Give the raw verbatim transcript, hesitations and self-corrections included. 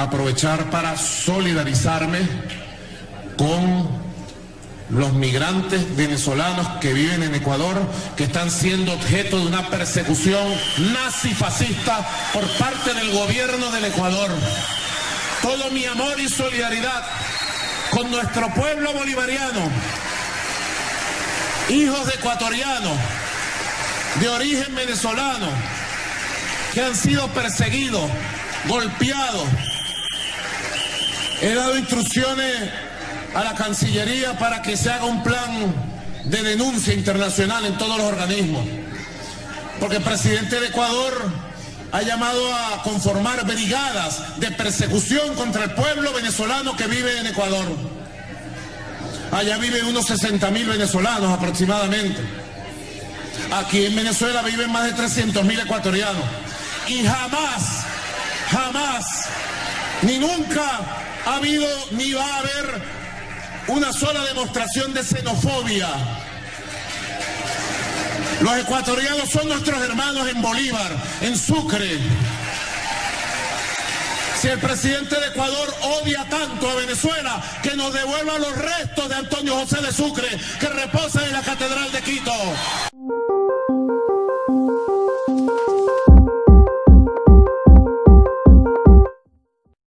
aprovechar para solidarizarme con los migrantes venezolanos que viven en Ecuador, que están siendo objeto de una persecución nazi-fascista por parte del gobierno del Ecuador. Todo mi amor y solidaridad con nuestro pueblo bolivariano, hijos de ecuatorianos, de origen venezolano, que han sido perseguidos, golpeados. He dado instrucciones a la Cancillería para que se haga un plan de denuncia internacional en todos los organismos, porque el presidente de Ecuador ha llamado a conformar brigadas de persecución contra el pueblo venezolano que vive en Ecuador. Allá viven unos sesenta mil venezolanos aproximadamente. Aquí en Venezuela viven más de trescientos mil ecuatorianos. Y jamás, jamás, ni nunca ha habido ni va a haber una sola demostración de xenofobia. Los ecuatorianos son nuestros hermanos en Bolívar, en Sucre. Si el presidente de Ecuador odia tanto a Venezuela, que nos devuelva los restos de Antonio José de Sucre, que reposan en la Catedral de Quito.